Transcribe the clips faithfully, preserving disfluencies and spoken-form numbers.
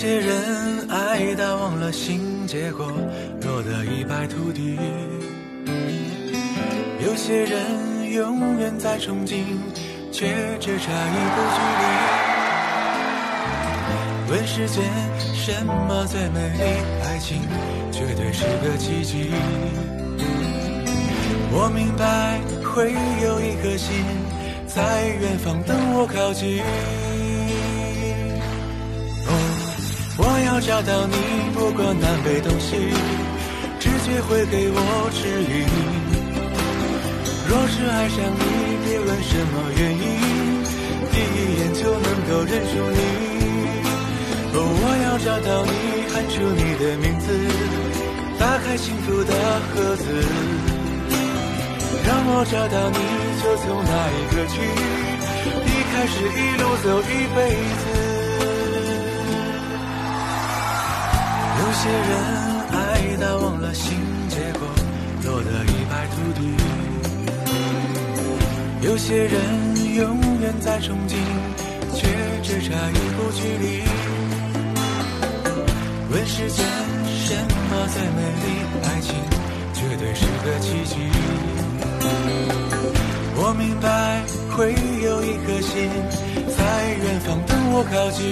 些人爱到忘了心，结果落得一败涂地。有些人永远在憧憬，却只差一步距离。问世间什么最美丽？爱情绝对是个奇迹。我明白会有一颗心在远方等我靠近。哦，我要找到你，不管南北东西，直觉会给我指引。若是爱上你，别问什么原因，第一眼就能够认出你。哦，我要找到你，喊出你的名字，打开幸福的盒子，让我找到你，就从那一刻起，离开是一路走一辈子。有些人爱到忘了心，结果落得一败涂地。有些人永远在憧憬，却只差一步距离。问世间什么最美丽？爱情绝对是个奇迹。我明白会有一颗心在远方等我靠近。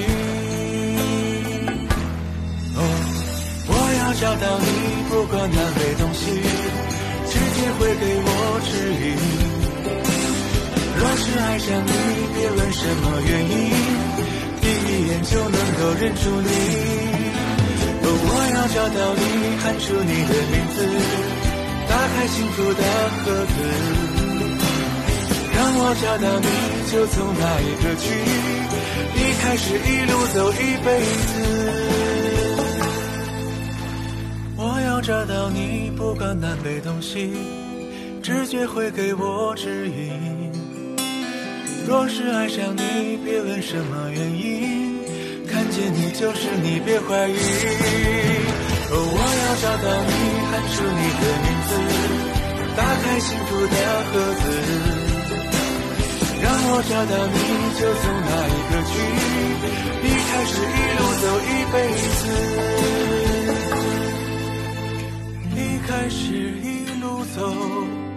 哦，我要找到你，不管南北东西，直觉会给我指引。若是爱上你，别问什么原因，第一眼就能够认出你。哦，我要找到你，喊出你的名字，打开幸福的盒子，让我找到你，就从那一刻起，离开是一路走一辈子。我要找到你，不管南北东西，直觉会给我指引。若是爱上你，别问什么原因，看见你就是你，别怀疑。哦，我要找到你，喊出你的名字，打开幸福的盒子，让我找到你，就从那一刻起，离开是一路走一辈子，离开是一路走